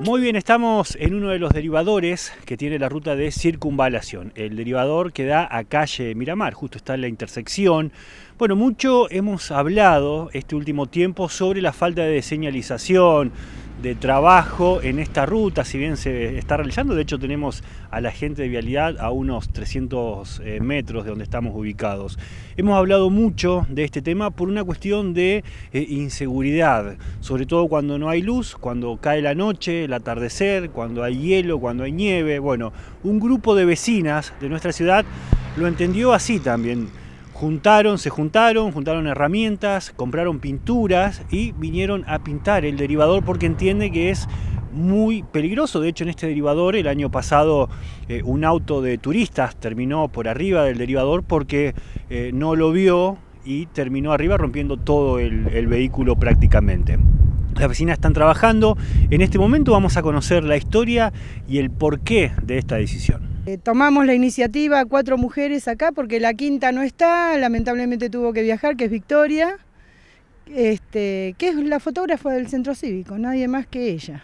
Muy bien, estamos en uno de los derivadores que tiene la ruta de circunvalación. El derivador que da a calle Miramar, justo está en la intersección. Bueno, mucho hemos hablado este último tiempo sobre la falta de señalización, de trabajo en esta ruta, si bien se está realizando. De hecho, tenemos a la gente de vialidad a unos 300 metros de donde estamos ubicados. Hemos hablado mucho de este tema por una cuestión de inseguridad, sobre todo cuando no hay luz, cuando cae la noche, el atardecer, cuando hay hielo, cuando hay nieve. Bueno, un grupo de vecinas de nuestra ciudad lo entendió así también. Se juntaron herramientas, compraron pinturas y vinieron a pintar el derivador porque entiende que es muy peligroso. De hecho, en este derivador el año pasado un auto de turistas terminó por arriba del derivador porque no lo vio y terminó arriba rompiendo todo el vehículo prácticamente. Las vecinas están trabajando. En este momento vamos a conocer la historia y el porqué de esta decisión. Tomamos la iniciativa 4 mujeres acá porque la quinta no está, lamentablemente tuvo que viajar, que es Victoria, que es la fotógrafa del centro cívico, nadie más que ella.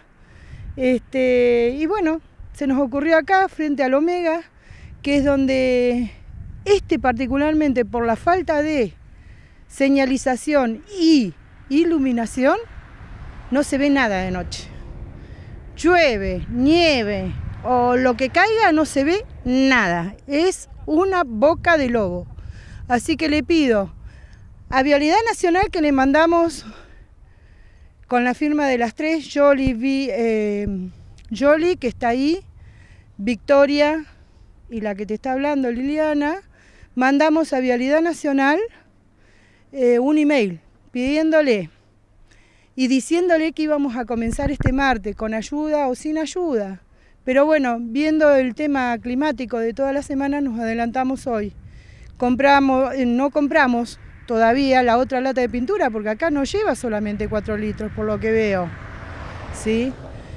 Y bueno, se nos ocurrió acá, frente al Omega, que es donde particularmente por la falta de señalización y iluminación, no se ve nada de noche. Llueve, nieve o lo que caiga, no se ve nada. Es una boca de lobo. Así que le pido a Vialidad Nacional, que le mandamos con la firma de las 3, Jolie, que está ahí, Victoria y la que te está hablando, Liliana, mandamos a Vialidad Nacional un email pidiéndole y diciéndole que íbamos a comenzar este martes, con ayuda o sin ayuda. Pero bueno, viendo el tema climático de toda la semana, nos adelantamos hoy. No compramos todavía la otra lata de pintura, porque acá no lleva solamente 4 litros, por lo que veo. ¿Sí?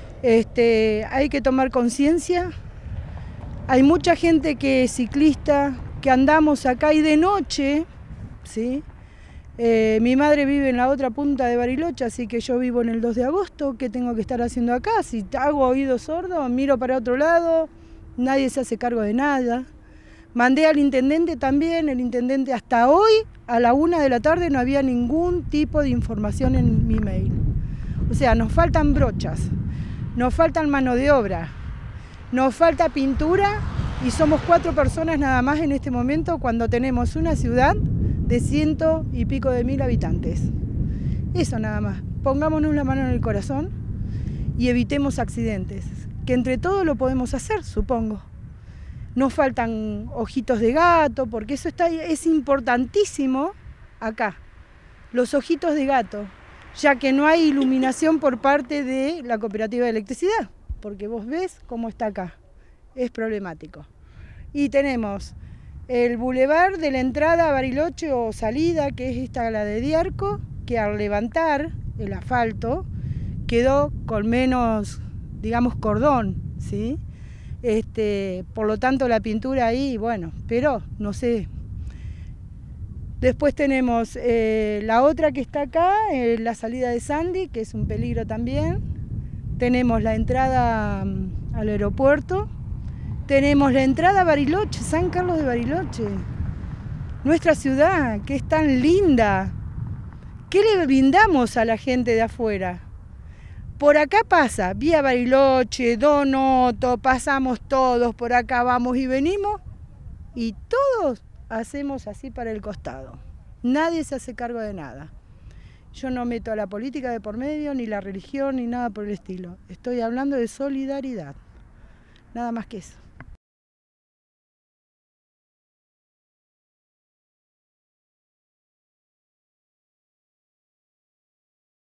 Hay que tomar conciencia. Hay mucha gente que es ciclista, que andamos acá y de noche, ¿sí? Mi madre vive en la otra punta de Bariloche, así que yo vivo en el 2 de agosto. ¿Qué tengo que estar haciendo acá? Si hago oído sordo, miro para otro lado, nadie se hace cargo de nada. Mandé al intendente también, el intendente hasta hoy, a la 1 de la tarde, no había ningún tipo de información en mi mail. O sea, nos faltan brochas, nos faltan mano de obra, nos falta pintura y somos 4 personas nada más en este momento cuando tenemos una ciudad de 100 y pico de mil habitantes. Eso nada más. Pongámonos la mano en el corazón y evitemos accidentes, que entre todos lo podemos hacer, supongo. Nos faltan ojitos de gato, porque eso es importantísimo acá, los ojitos de gato, ya que no hay iluminación por parte de la cooperativa de electricidad, porque vos ves cómo está acá, es problemático. Y tenemos el bulevar de la entrada a Bariloche o salida, que es esta, la de Diarco, que al levantar el asfalto quedó con menos, digamos, cordón, ¿sí? Por lo tanto la pintura ahí, bueno, pero no sé. Después tenemos la otra que está acá, la salida de Sandy, que es un peligro también. Tenemos la entrada al aeropuerto. Tenemos la entrada a Bariloche, San Carlos de Bariloche, nuestra ciudad, que es tan linda. ¿Qué le brindamos a la gente de afuera? Por acá pasa, vía Bariloche, Donoto, pasamos todos, por acá vamos y venimos, y todos hacemos así para el costado. Nadie se hace cargo de nada. Yo no meto a la política de por medio, ni la religión, ni nada por el estilo. Estoy hablando de solidaridad. Nada más que eso.